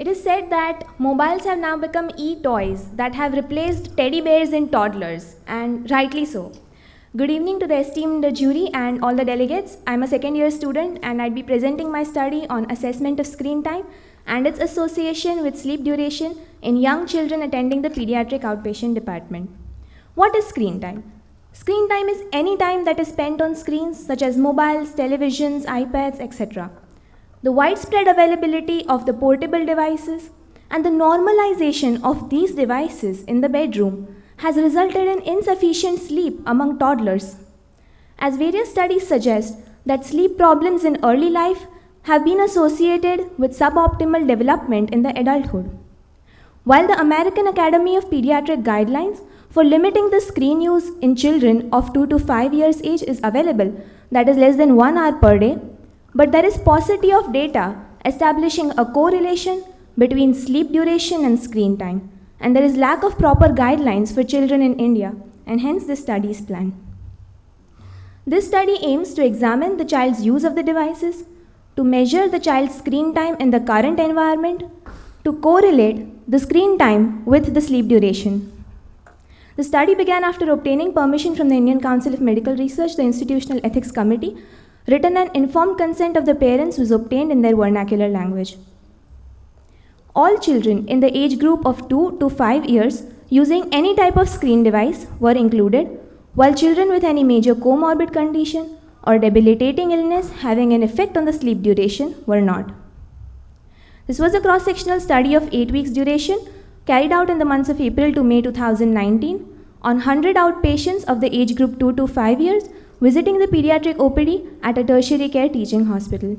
It is said that mobiles have now become e-toys that have replaced teddy bears in toddlers, and rightly so. Good evening to the esteemed jury and all the delegates. I'm a second-year student and I'd be presenting my study on assessment of screen time and its association with sleep duration in young children attending the pediatric outpatient department. What is screen time? Screen time is any time that is spent on screens such as mobiles, televisions, iPads, etc. The widespread availability of the portable devices and the normalization of these devices in the bedroom has resulted in insufficient sleep among toddlers, as various studies suggest that sleep problems in early life have been associated with suboptimal development in the adulthood. While the American Academy of Pediatric guidelines for limiting the screen use in children of 2 to 5 years age is available, that is less than 1 hour per day, but there is paucity of data establishing a correlation between sleep duration and screen time, and there is lack of proper guidelines for children in India, and hence this study is planned. This study aims to examine the child's use of the devices, to measure the child's screen time in the current environment, to correlate the screen time with the sleep duration. The study began after obtaining permission from the Indian Council of Medical Research, the Institutional Ethics Committee. Written and informed consent of the parents was obtained in their vernacular language. All children in the age group of 2 to 5 years using any type of screen device were included, while children with any major comorbid condition or debilitating illness having an effect on the sleep duration were not. This was a cross-sectional study of 8 weeks duration carried out in the months of April to May 2019 on 100 outpatients of the age group 2 to 5 years visiting the pediatric OPD at a tertiary care teaching hospital.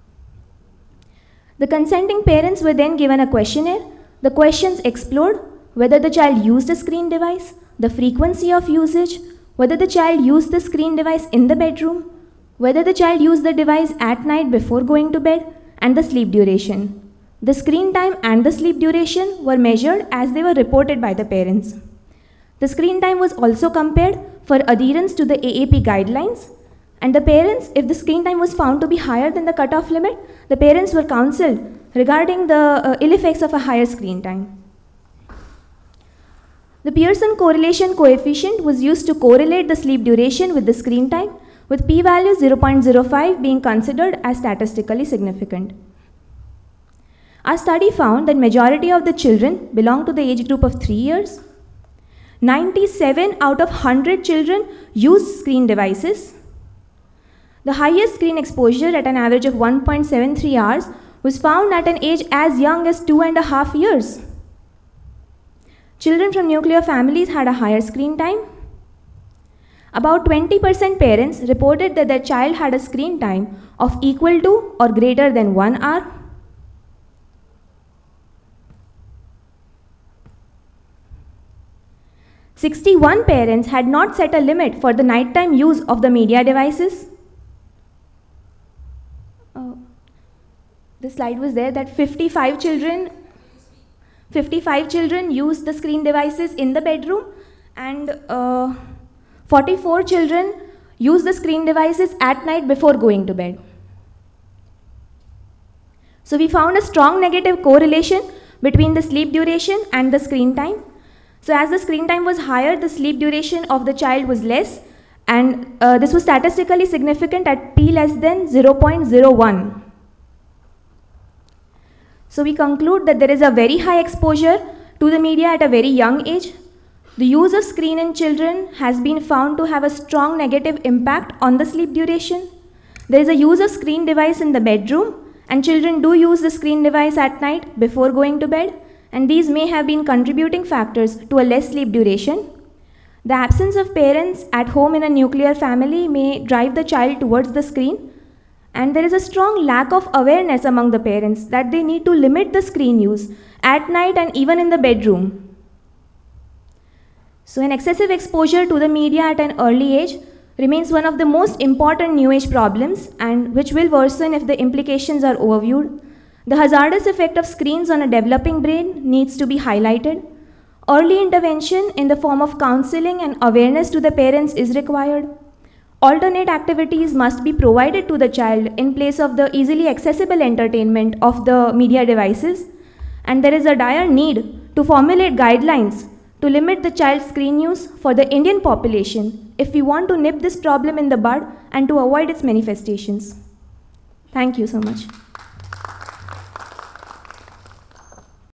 The consenting parents were then given a questionnaire. The questions explored whether the child used a screen device, the frequency of usage, whether the child used the screen device in the bedroom, whether the child used the device at night before going to bed, and the sleep duration. The screen time and the sleep duration were measured as they were reported by the parents. The screen time was also compared for adherence to the AAP guidelines, and the parents, if the screen time was found to be higher than the cutoff limit, the parents were counseled regarding the ill effects of a higher screen time. The Pearson correlation coefficient was used to correlate the sleep duration with the screen time, with p-value 0.05 being considered as statistically significant. Our study found that majority of the children belong to the age group of 3 years. 97 out of 100 children use screen devices. The highest screen exposure at an average of 1.73 hours was found at an age as young as 2.5 years. Children from nuclear families had a higher screen time. About 20% parents reported that their child had a screen time of equal to or greater than 1 hour. "61 parents had not set a limit for the nighttime use of the media devices." The slide was there that 55 children used the screen devices in the bedroom, and 44 children used the screen devices at night before going to bed. So we found a strong negative correlation between the sleep duration and the screen time. So as the screen time was higher, the sleep duration of the child was less, and this was statistically significant at p less than 0.01. So we conclude that there is a very high exposure to the media at a very young age. The use of screen in children has been found to have a strong negative impact on the sleep duration. There is a use of screen device in the bedroom, and children do use the screen device at night before going to bed, and these may have been contributing factors to a less sleep duration. The absence of parents at home in a nuclear family may drive the child towards the screen, and there is a strong lack of awareness among the parents that they need to limit the screen use at night and even in the bedroom. So an excessive exposure to the media at an early age remains one of the most important new age problems, and which will worsen if the implications are overviewed. The hazardous effect of screens on a developing brain needs to be highlighted. Early intervention in the form of counseling and awareness to the parents is required. Alternate activities must be provided to the child in place of the easily accessible entertainment of the media devices. and there is a dire need to formulate guidelines to limit the child screen use for the Indian population if we want to nip this problem in the bud and to avoid its manifestations. Thank you so much.